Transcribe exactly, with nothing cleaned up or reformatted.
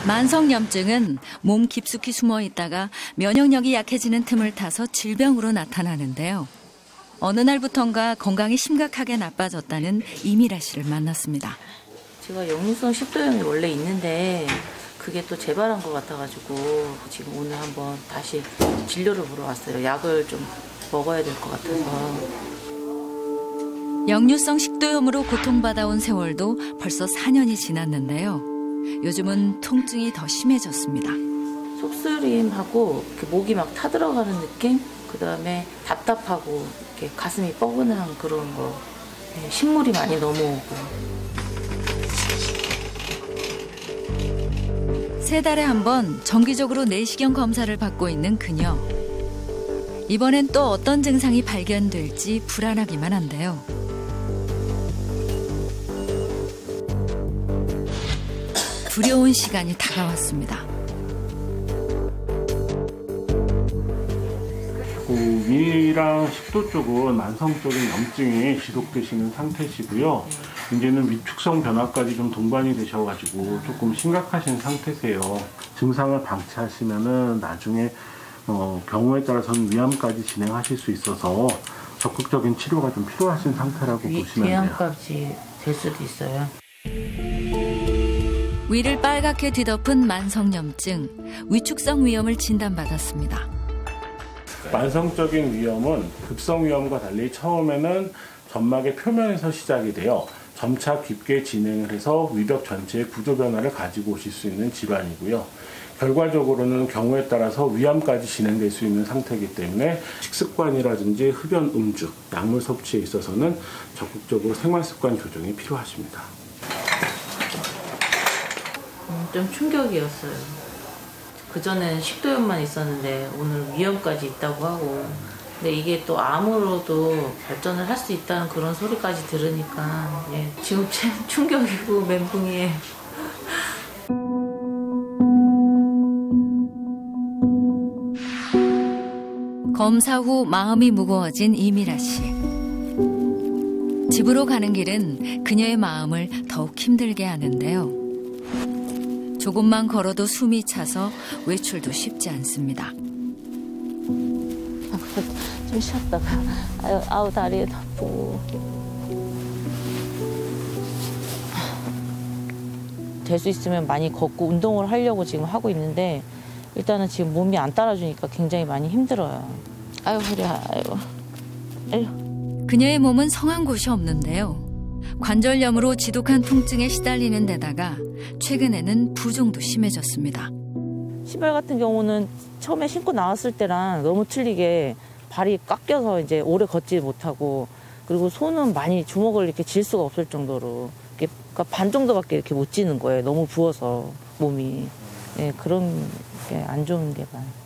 만성염증은 몸 깊숙이 숨어 있다가 면역력이 약해지는 틈을 타서 질병으로 나타나는데요. 어느 날부턴가 건강이 심각하게 나빠졌다는 이미라 씨를 만났습니다. 제가 역류성 식도염이 원래 있는데 그게 또 재발한 것 같아가지고 지금 오늘 한번 다시 진료를 보러 왔어요. 약을 좀 먹어야 될 것 같아서. 역류성 식도염으로 고통받아온 세월도 벌써 사 년이 지났는데요. 요즘은 통증이 더 심해졌습니다. 속쓰림하고 목이 막 타들어가는 느낌? 그 다음에 답답하고 이렇게 가슴이 뻐근한 그런 거. 네, 신물이 많이 넘어오고. 세 달에 한 번 정기적으로 내시경 검사를 받고 있는 그녀. 이번엔 또 어떤 증상이 발견될지 불안하기만 한데요. 두려운 시간이 다가왔습니다. 그 위랑 식도 쪽은 만성적인 염증이 지속되시는 상태시고요. 이제는 위축성 변화까지 좀 동반이 되셔가지고 조금 심각하신 상태세요. 증상을 방치하시면은 나중에 어, 경우에 따라서는 위암까지 진행하실 수 있어서 적극적인 치료가 좀 필요하신 상태라고 위, 보시면 돼요. 위암까지 될 수도 있어요. 위를 빨갛게 뒤덮은 만성염증, 위축성 위염을 진단받았습니다. 만성적인 위염은 급성 위염과 달리 처음에는 점막의 표면에서 시작이 돼요. 점차 깊게 진행을 해서 위벽 전체의 구조 변화를 가지고 오실 수 있는 질환이고요. 결과적으로는 경우에 따라서 위암까지 진행될 수 있는 상태이기 때문에 식습관이라든지 흡연 음주, 약물 섭취에 있어서는 적극적으로 생활습관 교정이 필요하십니다. 음, 좀 충격이었어요. 그전엔 식도염만 있었는데 오늘 위염까지 있다고 하고, 근데 이게 또 암으로도 발전을 할 수 있다는 그런 소리까지 들으니까 예, 지금 참 충격이고 멘붕이에요. 검사 후 마음이 무거워진 이미라 씨. 집으로 가는 길은 그녀의 마음을 더욱 힘들게 하는데요. 조금만 걸어도 숨이 차서 외출도 쉽지 않습니다. 좀 쉬었다가 아유, 아우 다리에 아프고. 될 수 있으면 많이 걷고 운동을 하려고 지금 하고 있는데 일단은 지금 몸이 안 따라주니까 굉장히 많이 힘들어요. 아유 허리야, 아유, 아유. 그녀의 몸은 성한 곳이 없는데요. 관절염으로 지독한 통증에 시달리는 데다가 최근에는 부종도 심해졌습니다. 신발 같은 경우는 처음에 신고 나왔을 때랑 너무 틀리게 발이 꽉 껴서 이제 오래 걷지 못하고, 그리고 손은 많이 주먹을 이렇게 쥘 수가 없을 정도로 이렇게 그러니까 반 정도밖에 이렇게 못 쥐는 거예요. 너무 부어서 몸이. 예, 그런 게 안 좋은 게 많아요.